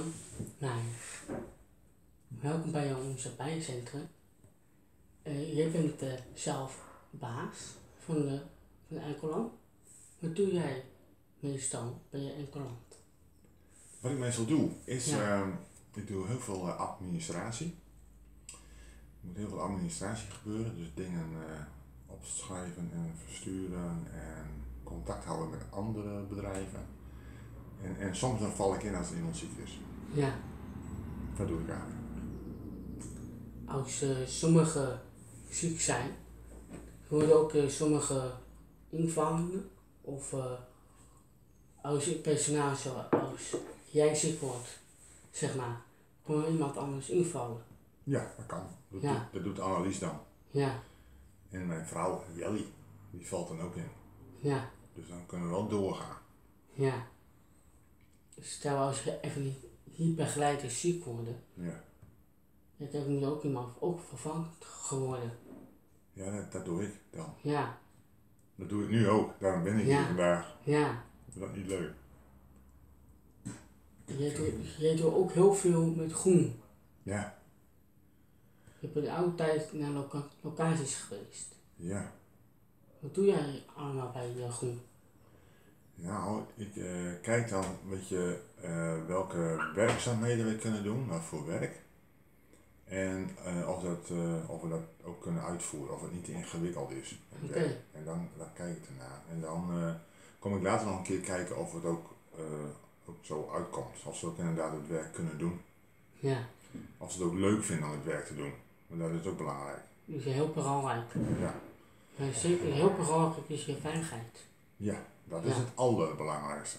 Nou, welkom bij onze bijencentrum. Jij bent zelf baas van Enkeland. Wat doe jij meestal bij je Enkeland? Wat ik meestal doe, is ik doe heel veel administratie. Er moet heel veel administratie gebeuren, dus dingen opschrijven en versturen en contact houden met andere bedrijven. En soms dan val ik in als iemand ziek is. Ja. Dat doe ik eigenlijk. Als sommigen ziek zijn, worden ook sommige invallen of als je personeel zoals jij ziek wordt, zeg maar, gewoon iemand anders invallen. Ja, dat kan. Dat doet Annelies dan. Ja. En mijn vrouw, Jelly, die valt dan ook in. Ja. Dus dan kunnen we wel doorgaan. Ja. Stel als je even niet begeleid is ziek worden. Ja. Dan moet ook iemand ook vervangen geworden. Ja, dat doe ik dan. Ja. Dat doe ik nu ook. Daarom ben ik hier vandaag. Ja. Is dat niet leuk? Jij doet ook heel veel met groen. Ja. Je bent altijd naar locaties geweest. Ja. Wat doe jij allemaal bij groen? Nou, ik kijk dan een beetje welke werkzaamheden we kunnen doen, wat voor werk. En of we dat ook kunnen uitvoeren, of het niet te ingewikkeld is. En dan kijk ik ernaar. En dan kom ik later nog een keer kijken of het ook zo uitkomt. Of ze ook inderdaad het werk kunnen doen. Ja. Of ze het ook leuk vinden om het werk te doen. Want dat is ook belangrijk. Dat is heel belangrijk. Ja. Ja, zeker heel belangrijk is je veiligheid. Ja, dat is het allerbelangrijkste.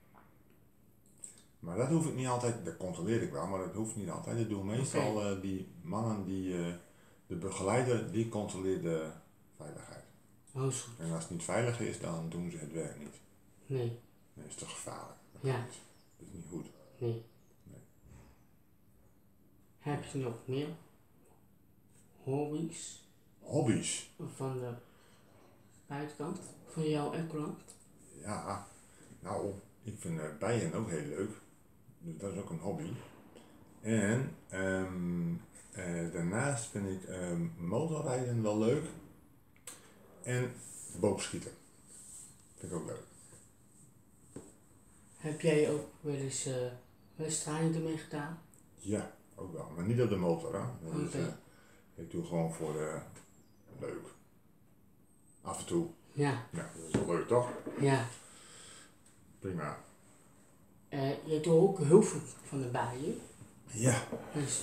Maar dat hoef ik niet altijd, dat controleer ik wel, maar dat hoeft niet altijd. Ik doe meestal die mannen, de begeleider, die controleert de veiligheid. Oh, is goed. En als het niet veilig is, dan doen ze het werk niet. Nee. Nee, is toch gevaarlijk? Ja. Dat is niet goed. Nee. Heb je nog meer hobby's? Hobby's? Van de buitenkant van jouw Enkeland? Ja, nou, ik vind bijen ook heel leuk. Dus dat is ook een hobby. En daarnaast vind ik motorrijden wel leuk. En boogschieten. Vind ik ook leuk. Heb jij ook wel eens wedstrijden ermee gedaan? Ja, ook wel. Maar niet op de motor, hè. Ik doe gewoon voor leuk. Af en toe. Ja. Ja, dat is wel leuk, toch? Ja. Prima. Je doet ook heel veel van de bijen. Ja. Dus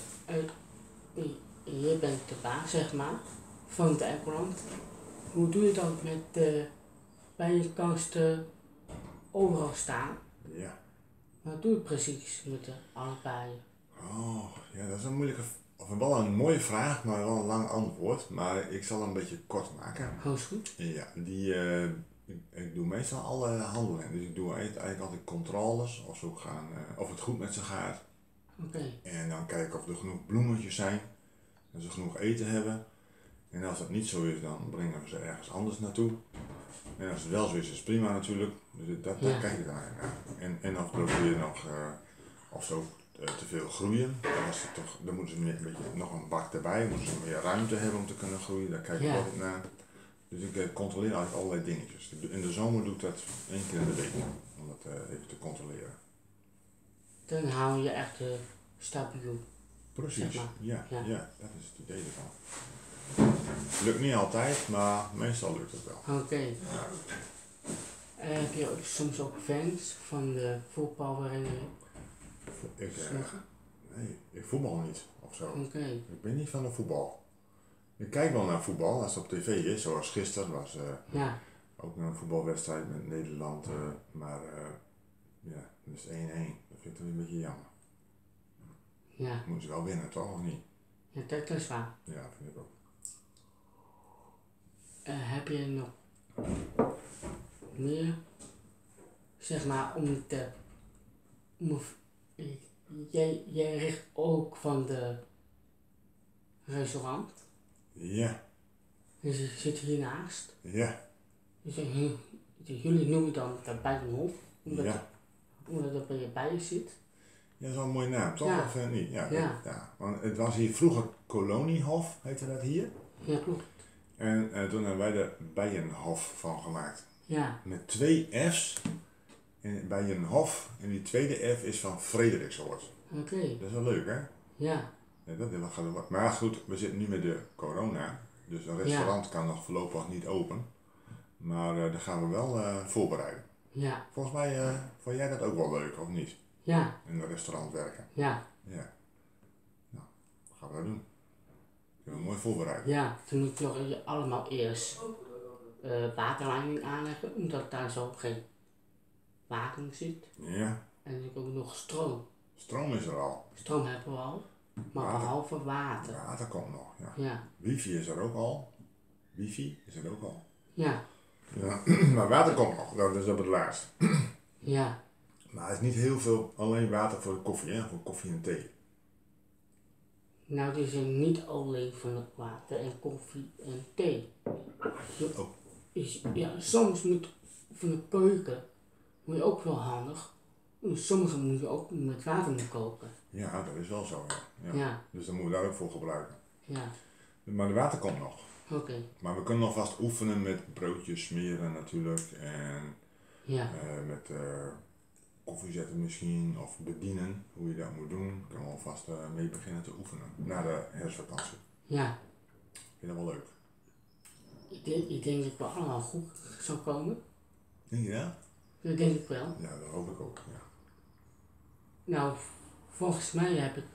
je bent de baas, zeg maar, van het Enkeland. Hoe doe je dat met de bijenkasten overal staan? Ja. Wat doe je precies met alle bijen? Oh, ja, dat is een moeilijke, of wel een mooie vraag, maar wel een lang antwoord. Maar ik zal een beetje kort maken. Oh, is goed. Ja, ik doe meestal alle handelingen. Dus ik doe eigenlijk altijd controles of zo gaan, of het goed met ze gaat. Oké. En dan kijken of er genoeg bloemetjes zijn, dat ze genoeg eten hebben. En als dat niet zo is, dan brengen we ze ergens anders naartoe. En als het wel zo is, is het prima natuurlijk. Dus daar kijk ik dan naar. En dan probeer je nog of ze ook te veel groeien. Dan moeten ze een beetje nog een bak erbij, moeten ze meer ruimte hebben om te kunnen groeien. Daar kijk ik altijd naar. Dus ik controleer eigenlijk allerlei dingetjes. In de zomer doe ik dat 1 keer in de week, om dat even te controleren. Dan hou je echt stabiel. Precies, zeg maar. ja, dat is het idee ervan. Lukt niet altijd, maar meestal lukt het wel. Oké. Ja. Heb je ook soms ook fans van de voetbalvereniging? Nee, ik voetbal niet of zo. Oké. Ik ben niet van de voetbal. Ik kijk wel naar voetbal als het op tv is, zoals gisteren was ook een voetbalwedstrijd met Nederland, maar ja, dat is 1-1. Dat vind ik toch een beetje jammer. Ja. Moeten ze wel winnen, toch of niet? Ja, dat is waar. Ja, vind ik ook. Heb je nog meer, zeg maar, jij richt ook van de restaurant? Ja. Dus je zit hiernaast? Ja. Dus jullie noemen dan de Bijenhof, omdat het bij je zit? Ja, dat is wel een mooie naam, toch? Ja. Of niet? Ja, Ja. ja. Want het was hier vroeger Koloniehof, heette dat hier. Ja, klopt. En toen hebben wij er Bijenhof van gemaakt. Ja. Met 2 F's en Bijenhof. En die tweede F is van Frederiksoord. Oké. Dat is wel leuk, hè? Ja. Ja, dat gaat wel. Maar goed, we zitten nu met de corona. Dus een restaurant kan nog voorlopig niet open. Maar dat gaan we wel voorbereiden. Ja. Volgens mij vond jij dat ook wel leuk, of niet? Ja. In een restaurant werken. Ja. Ja. Nou, wat gaan we dat doen? Kunnen we mooi voorbereiden. Ja, toen moet je nog allemaal eerst waterleiding aanleggen, omdat daar zo geen water in zit. Ja. En dan heb ik ook nog stroom. Stroom is er al. Stroom hebben we al, maar Water. behalve water. Water komt nog, ja. Ja. Wifi is er ook al. Wifi is er ook al. Ja. Ja, maar water komt nog, dat is op het laatst. Ja. Maar het is niet heel veel, alleen water voor de koffie, hè? Voor koffie en thee. Nou, het is niet alleen van het water en koffie en thee. Oh. Ja, soms moet van de keuken moet je ook wel handig. Sommige moet je ook met water moeten koken. Ja, dat is wel zo, ja. Ja. Ja. Dus dan moeten we daar ook voor gebruiken. Ja. Maar de water komt nog. Oké. Maar we kunnen nog vast oefenen met broodjes smeren natuurlijk. En Ja. met koffie zetten misschien, of bedienen, hoe je dat moet doen. Kunnen we alvast mee beginnen te oefenen, na de herfstvakantie. Ja. Vind je dat wel leuk? Ik denk dat het wel allemaal goed zou komen. Denk je dat? Dat denk ik wel. Ja, dat hoop ik ook, ja. Nou, volgens mij heb ik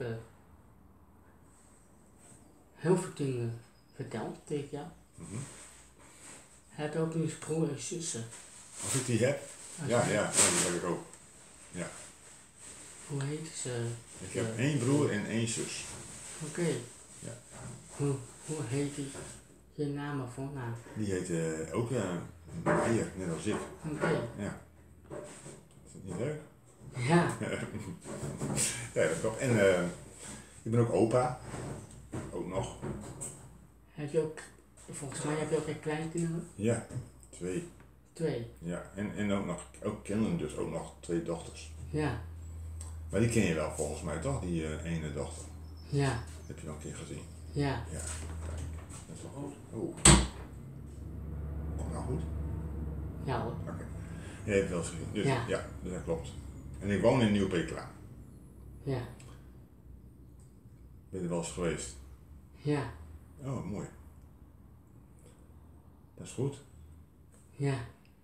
heel veel dingen verteld tegen jou. Mhm. Heb je ook een broer en zussen? Of ik die heb? Ja, die heb ik ook. Ja. Hoe heet ze? Ik heb 1 broer en 1 zus. Oké. Ja. Hoe heet die? Je naam of voornaam? Die heet ook Meijer, net als ik. Oké. Ja. Is dat niet leuk? Ja. Ja, dat klopt. En ik ben ook opa. Ook nog. Heb je ook, volgens mij heb je ook kleinkinderen? Ja, 2. 2. Ja, en ook kinderen, dus ook nog 2 dochters. Ja. Maar die ken je wel volgens mij toch, die ene dochter? Ja. Heb je wel een keer gezien? Ja. Ja, kijk. Dat is wel goed. Oh. Komt nou goed? Ja hoor. Oké. Je hebt het wel eens gezien. Dus, Ja. ja, dus dat klopt. En ik woon in Nieuw-Pekela. Ja. Ben je er wel eens geweest? Ja. Oh, mooi. Dat is goed. Ja.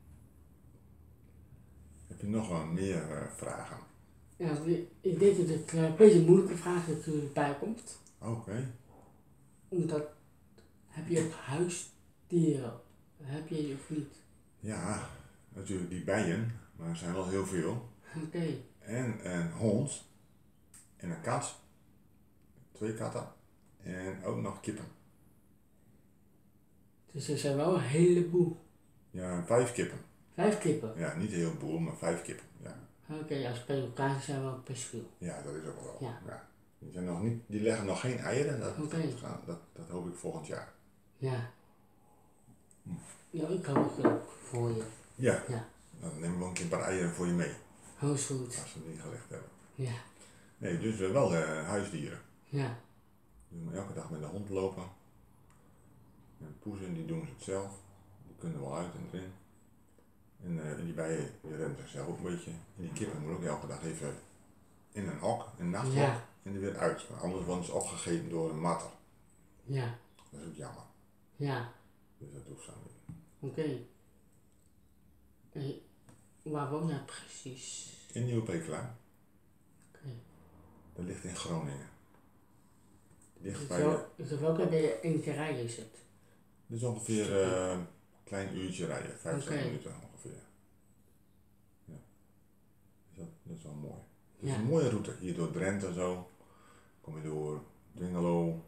Heb je nog wel meer vragen? Ja, ik denk dat het een beetje een moeilijke vraag dat erbij komt. Oké. Omdat, heb je ook huisdieren? Heb je die of niet? Ja, natuurlijk die bijen, maar er zijn wel heel veel. Oké. En een hond. En een kat. 2 katten. En ook nog kippen. Dus er zijn wel een heleboel. Ja, 5 kippen. 5 kippen. Ja, niet een heleboel, maar 5 kippen. Ja. Oké, als bij elkaar zijn wel best veel. Ja, dat is ook wel. Ja. Ja. Die leggen nog geen eieren. Oké. Dat hoop ik volgend jaar. Ja. Ja, ik hoop het ook voor je. Ja. Ja. Dan nemen we een keer een paar eieren voor je mee. Heel is goed. Als we het niet gelegd hebben. Ja. Nee, dus wel huisdieren. Ja. Dus we elke dag met de hond lopen. En poezen, die doen het zelf. Die kunnen wel uit en erin. En die bijen, die rennen zichzelf ook een beetje. En die kippen moeten ook elke dag even in een hok, een nachthok. Ja. En er weer uit. Want anders worden ze opgegeten door een matter. Ja. Dat is ook jammer. Ja. Dus dat hoeft zo niet. Oké. Hey, waar woon jij precies? In Nieuw-Pekela. Oké. Dat ligt in Groningen. Dicht Dus bij welke ben je in te rijden zit? dit is ongeveer een klein uurtje rijden. 15 Oké. minuten ongeveer. Ja. Dus dat is wel mooi. Het is Ja. een mooie route. Hier door Drenthe en zo. Kom je door Dwingelo,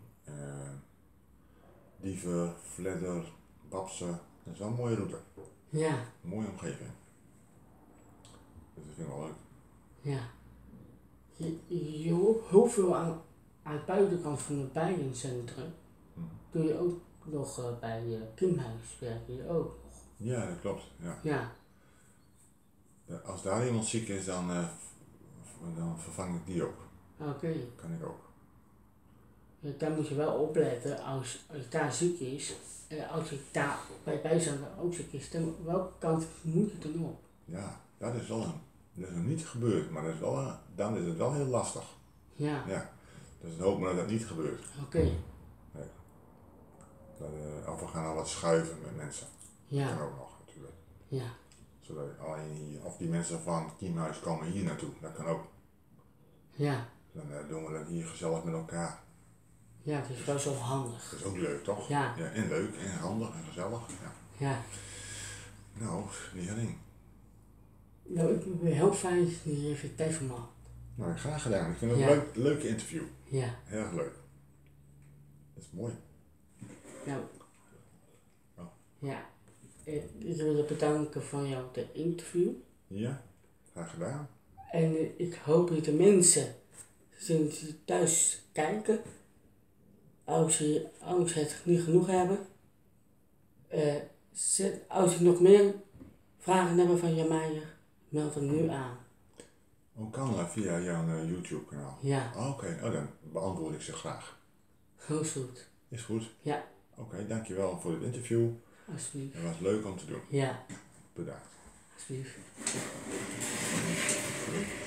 Dieven, Vledder, Babse. Dat is wel een mooie route. Ja. Een mooie omgeving. Dus dat vind ik wel leuk. Ja. Je hoort heel veel aan de buitenkant van het bijencentrum. Doe je ook nog bij Kimhuis werk je ook nog. Ja, dat klopt. Ja. Ja. Als daar iemand ziek is, dan dan vervang ik die ook. Oké. Kan ik ook. Ja, daar moet je wel opletten als je daar ziek is. Als je daar bij bijstander ook ziek is, dan welke kant moet je dan op? Ja, dat is nog niet gebeurd, maar dat is wel, dan is het wel heel lastig. Ja. Ja. Dus ik hoop maar dat dat niet gebeurt. Oké. Nee. Of we gaan al wat schuiven met mensen. Ja. Dat kan ook nog natuurlijk. Ja. Zodat alleen hier, of die mensen van het Kiemhuis komen hier naartoe, dat kan ook. Ja. Dan doen we dat hier gezellig met elkaar. Ja, het is wel zo handig. Dat is ook leuk, toch? Ja. Ja, en leuk, en handig, en gezellig. Ja. Ja. Nou, Lering. Nou, ik vind het heel fijn dat je hier even tijd voor maakt. Nou, graag gedaan. Ik vind het Ja. een leuk interview. Ja. Heel erg leuk. Dat is mooi. Nou. Oh. Ja. Ik wil je bedanken voor jouw interview. Ja, graag gedaan. En ik hoop dat de mensen die thuis kijken, als ze het niet genoeg hebben, als ze nog meer vragen hebben van Jamaier, meld hem nu aan. Hoe kan via jouw YouTube kanaal? Ja. Oké. Dan beantwoord ik ze graag. Heel goed. Is goed? Ja. Oké, dankjewel voor het interview. Alsjeblieft. Het was leuk om te doen. Ja. Bedankt. Alsjeblieft.